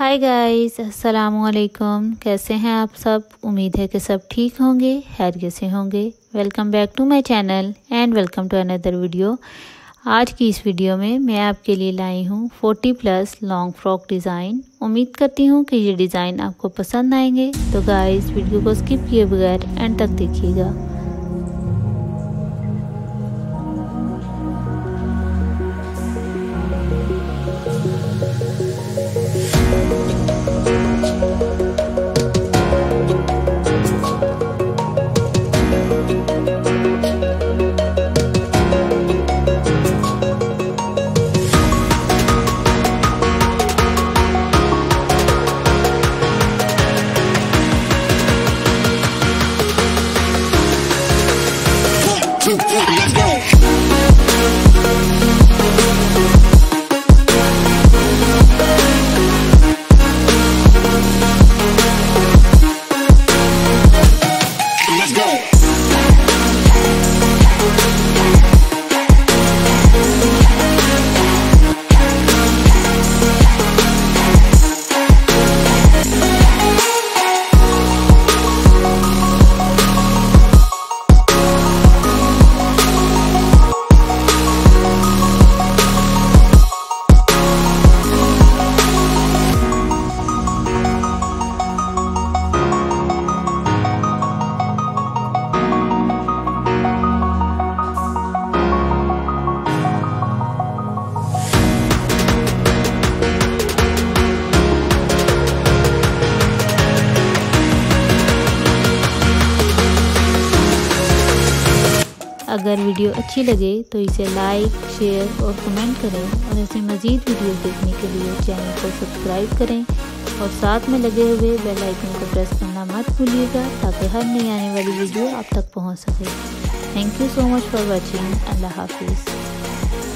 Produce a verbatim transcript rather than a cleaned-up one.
Hi guys, अस्सलामुअलैकुम। कैसे हैं आप सब? उम्मीद है कि सब ठीक होंगे, खैरियत से होंगे। Welcome back to my channel and welcome to another video. आज की इस वीडियो में मैं आपके लिए लाई हूँ चालीस प्लस लॉन्ग फ्रॉक डिज़ाइन। उम्मीद करती हूँ कि ये डिज़ाइन आपको पसंद आएंगे। तो गाइस, वीडियो को स्किप किए बगैर एंड तक देखिएगा। Let's go. Let's go. अगर वीडियो अच्छी लगे तो इसे लाइक, शेयर और कमेंट करें और ऐसे मज़ीद वीडियो देखने के लिए चैनल को सब्सक्राइब करें और साथ में लगे हुए बेल आइकन को प्रेस करना मत भूलिएगा ताकि हर नई आने वाली वीडियो आप तक पहुंच सके। Thank you so much for watching. अल्लाह हाफिज़।